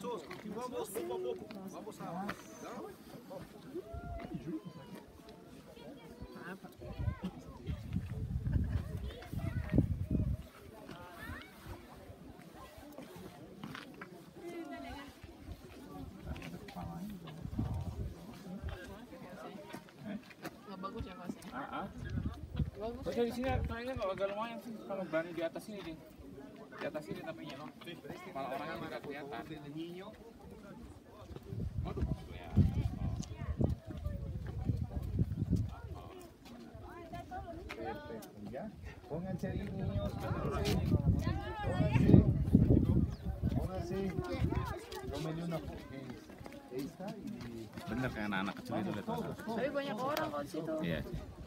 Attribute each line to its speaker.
Speaker 1: todos, continuamos poco a poco. Vamos a...
Speaker 2: Bagus ya Mas. Bagus.
Speaker 3: Terus di sini kayaknya agak lumayan sih kalau berani di atas ini, Din. Di atas ini tapi ya, kalau orangnya nggak kelihatan. Waduh, ya.
Speaker 4: Perfecto, ya. Pónganse ahí, niños, pónganse. Tómenle una foto. Ahí está y...
Speaker 3: Bener kayak anak-anak kecil itu lihat.
Speaker 2: Tapi banyak orang kalau di situ.
Speaker 3: Iya.